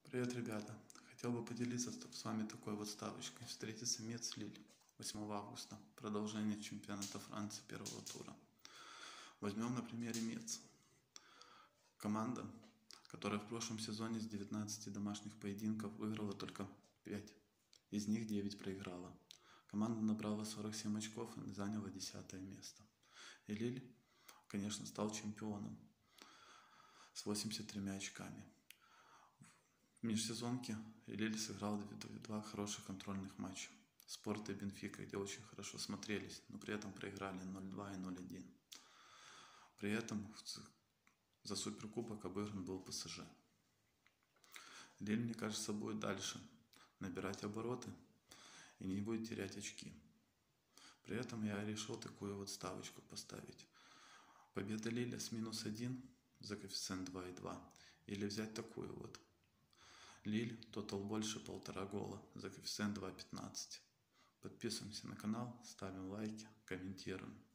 Привет, ребята! Хотел бы поделиться с вами такой вот ставочкой. Встретится Метz-Лиль 8 августа. Продолжение чемпионата Франции первого тура. Возьмем на примере Метz. Команда, которая в прошлом сезоне с 19 домашних поединков выиграла только 5. Из них 9 проиграла. Команда набрала 47 очков и заняла 10 место. И Лиль, конечно, стал чемпионом с 83 очками. В межсезонке Лиль сыграл два хороших контрольных матча. Спорт и Бенфика, где очень хорошо смотрелись, но при этом проиграли 0-2 и 0-1. При этом за суперкубок обыгран был ПСЖ. Лиль, мне кажется, будет дальше набирать обороты и не будет терять очки. При этом я решил такую вот ставочку поставить. Победа Лиля с -1 за коэффициент 2,2. Или взять такую вот. Лиль, тотал больше 1,5 гола за коэффициент 2,15. Подписываемся на канал, ставим лайки, комментируем.